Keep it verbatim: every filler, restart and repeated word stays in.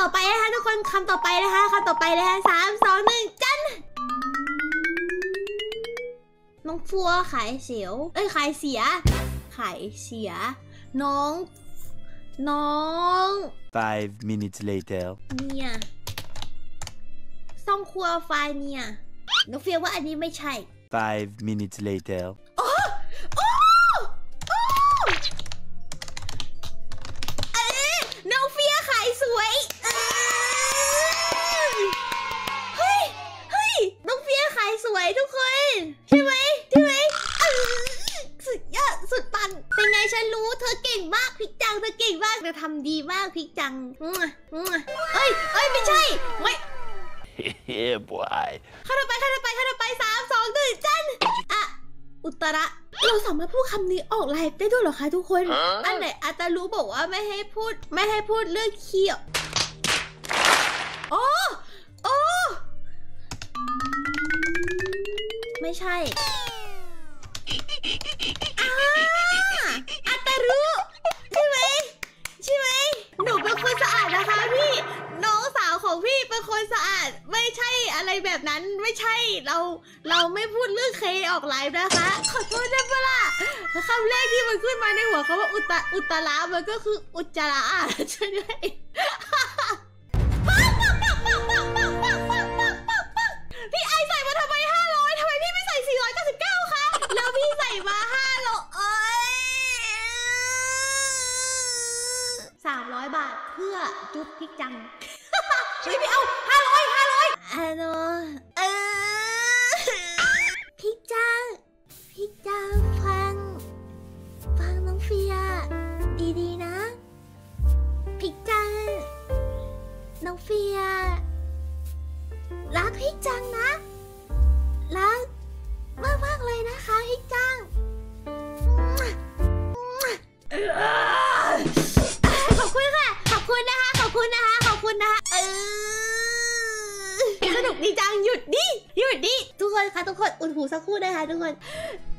ต่อไปนะคะทุกคนคำต่อไปนะคะคำต่อไปนะคะสามสองหนึ่งจันน้องฟัวขายเสียวเอ้ยขายเสียขายเสียน้องน้อง Five minutes later เนี่ยซ่องครัวไฟเนี่ยน้องเฟียว่าอันนี้ไม่ใช่ Five minutes later โอ้โอ้โอ้เอ้ยน้องเฟียขายสวยเฮ้ยเฮ้ยน้องเฟียขายสวยทุกคนใช่ไหมใช่ไหมสุดยอดสุดปังเป็นไงฉันรู้เธอเก่งมากพิกจังเธอเก่งมากเธอทำดีมากพิกจังเอ้ยเอ้ยไม่ใช่ไม่ Yeah boy ข้าต่อไปข้าต่อไปข้าต่อไปสามสองหนึ่งจันอะอุตระเราสามารถพูดคำนี้ออกไลฟ์ได้ด้วยเหรอคะทุกคนอันไหนอาจจะรู้บอกว่าไม่ให้พูดไม่ให้พูดเรื่องเคี้ยวโอ้โอ้ไม่ใช่อ่าอาตารู้ใช่ไหมใช่ไหมหนูเป็นคนสะอาดนะคะพี่น้องสาวของพี่เป็นคนสะอาดไม่ใช่อะไรแบบนั้นไม่ใช่เราเราไม่พูดเรื่องเคออกไลฟ์นะคะขอโทษได้ปะล่ะคำแรกที่มันขึ้นมาในหัวเขาว่าอุตอุตระมันก็คืออุจจาระใช่ไหมพี่ไอใส่มาทำไมห้าร้อยทำไมพี่ไม่ใส่สี่ร้อยเก้าสิบเก้าคะแล้วพี่ใส่มาห้าร้อยเอ้ยสามร้อยบาทเพื่อจุ๊บพิกจังเฮ้ยพี่เอาห้าร้อยห้าร้อยฮัลโหลเออพิกจังพิกจังฟังฟังน้องเฟียดีๆนะพิกจังน้องเฟียรักพิกจังนะรักมากมากเลยนะคะพิกจังขอบคุณค่ะขอบคุณนะคะขอบคุณนะคะขอบคุณนะคะเออสนุกดีจังหยุดดิหยุดดิทุกคนคะทุกคนอุ่นหูสักครู่นะคะทุกคน